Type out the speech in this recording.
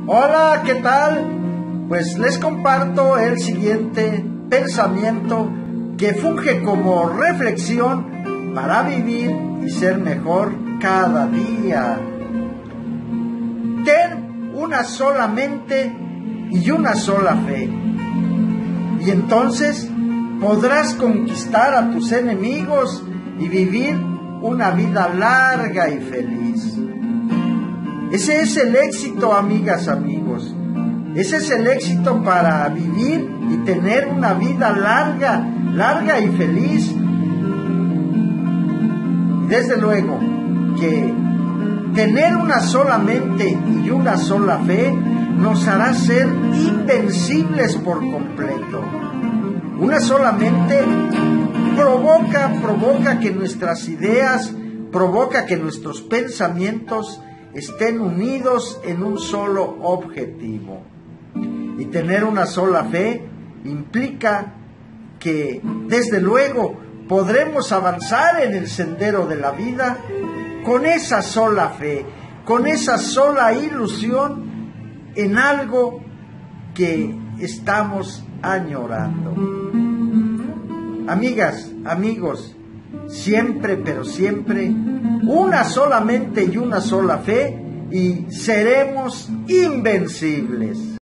Hola, ¿qué tal? Pues les comparto el siguiente pensamiento que funge como reflexión para vivir y ser mejor cada día. Ten una sola mente y una sola fe. Y entonces podrás conquistar a tus enemigos y vivir una vida larga y feliz. Ese es el éxito, amigas, amigos. Ese es el éxito para vivir y tener una vida larga y feliz. Y desde luego que tener una sola mente y una sola fe nos hará ser invencibles por completo. Una sola mente provoca que nuestras ideas, provoca que nuestros pensamientos estén unidos en un solo objetivo. Y tener una sola fe implica que, desde luego, podremos avanzar en el sendero de la vida con esa sola fe, con esa sola ilusión en algo que estamos añorando. Amigas, amigos, siempre, pero siempre, una sola mente y una sola fe, y seremos invencibles.